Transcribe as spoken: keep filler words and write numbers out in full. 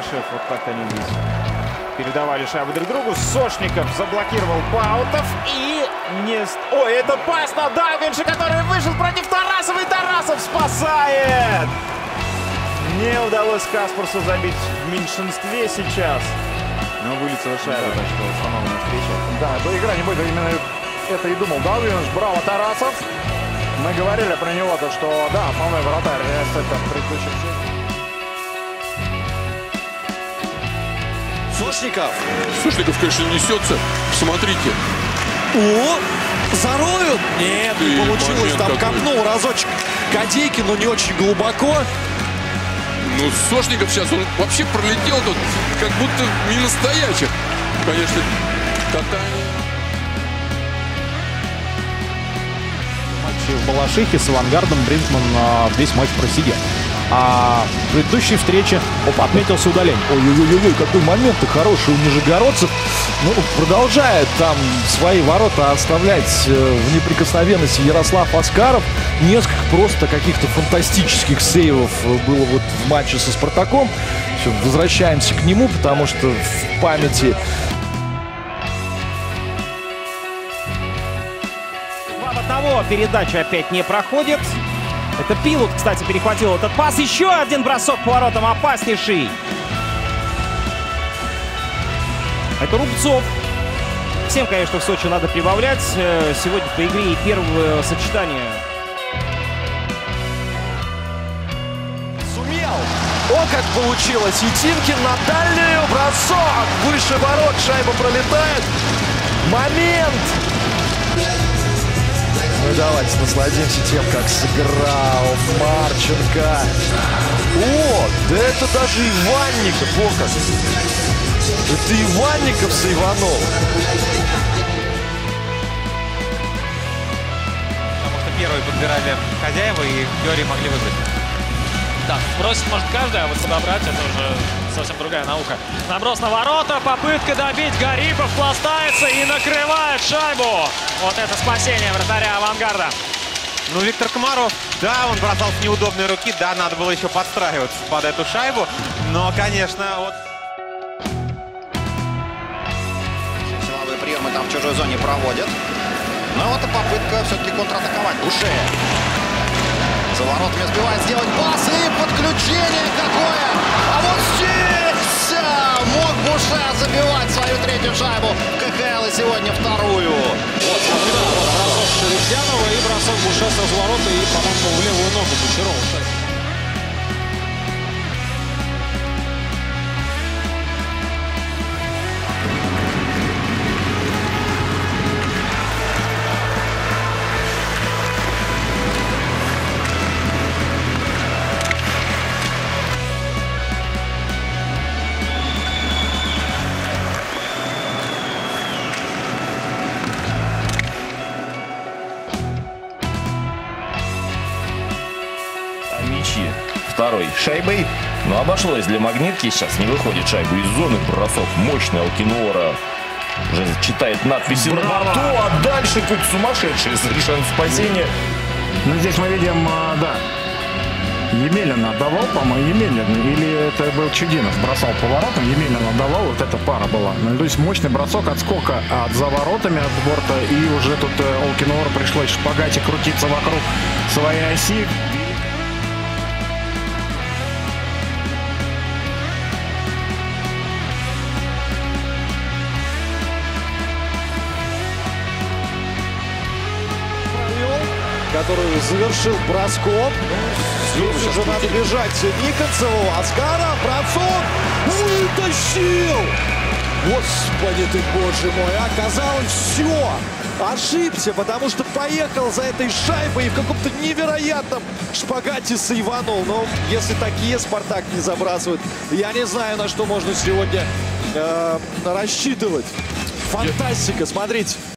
Барышев. Вот так они здесь передавали шайбу друг другу. Сошников заблокировал Паутов и не... Ой, это пас на Далгинша, который вышел против Тарасова, и Тарасов спасает! Не удалось Каспарсу забить в меньшинстве сейчас. Но вылетела шайба, так что установлена встреча. Да, до игра не будет. Именно это и думал Далгинш. Браво, Тарасов! Мы говорили про него, то что, да, основной вратарь это предыдущий. Сошников. Сошников, конечно, несется. Смотрите. О, зароют? Нет, И не получилось. Там какой. копнул разочек Кадейки, но не очень глубоко. Ну, Сошников сейчас, он вообще пролетел тут, как будто мимо стоячих. Конечно, катание. В Балашихе с Авангардом Бринкман а, весь матч просидел. А в предыдущей встрече оп, отметился удаление. Ой-ой-ой, какой момент-то хороший у нижегородцев. Ну, продолжает там свои ворота оставлять в неприкосновенности Ярослав Аскаров. Несколько просто каких-то фантастических сейвов было вот в матче со Спартаком. Все, возвращаемся к нему, потому что в памяти... Одного передача опять не проходит. Это Пилут, кстати, перехватил этот пас. Еще один бросок по воротам, опаснейший. Это Рубцов. Всем, конечно, в Сочи надо прибавлять. Сегодня по игре и первое сочетание. Сумел. О, как получилось. Етинкин на дальнюю. Бросок. Выше ворот. Шайба пролетает. Момент. Ну и давайте насладимся тем, как сыграл Марченко. О, да это даже Иванников. О, как. Это Иванников с Ивановым. Потому что первые подбирали хозяева, и Георгий могли выиграть. Да, бросить может каждый, а вот подобрать это уже совсем другая наука. Наброс на ворота, попытка добить, Гарипов пластается и накрывает шайбу. Вот это спасение вратаря Авангарда. Ну, Виктор Комаров, да, он бросал с неудобной руки, да, надо было еще подстраиваться под эту шайбу, но, конечно, вот... Силовые приемы там в чужой зоне проводят. Но вот и попытка все-таки контратаковать. Буше. За воротами сбивает, сделать пас и подключение какое! А вот здесь мог Буше забивать свою третью шайбу. КХЛ и сегодня вторую. Вот, смотри, да, вот бросок Шерифзянова и бросок Буше с разворота и, по-моему, в левую ногу Бочарова. Мячи второй шайбой, но обошлось для Магнитки. Сейчас не выходит шайбу из зоны. Бросок мощный. Алкинора уже читает надписи на борту, а дальше какое-то сумасшедшее совершенно спасение. Ну, здесь мы видим, да, Емелин отдавал, по-моему, Емелин, или это был Чудинов, бросал по воротам, Емелин отдавал, вот эта пара была. Ну, то есть мощный бросок, отскока от за воротами от борта, и уже тут Алкинора пришлось в шпагате крутиться вокруг своей оси. Который завершил броском. Здесь уже надо бежать Никонцеву. Аскаров, бросок, вытащил! Господи ты, боже мой, оказалось все. Ошибся, потому что поехал за этой шайбой и в каком-то невероятном шпагате с Ивановым. Но если такие Спартак не забрасывают, я не знаю, на что можно сегодня э, рассчитывать. Фантастика, смотрите.